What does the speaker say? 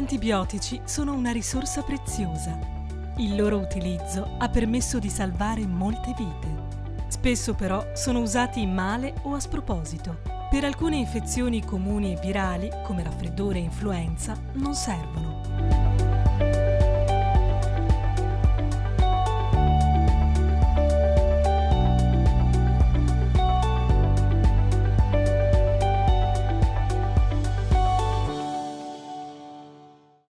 antibiotici sono una risorsa preziosa. Il loro utilizzo ha permesso di salvare molte vite. Spesso però sono usati male o a sproposito. Per alcune infezioni comuni e virali, come raffreddore e influenza, non servono.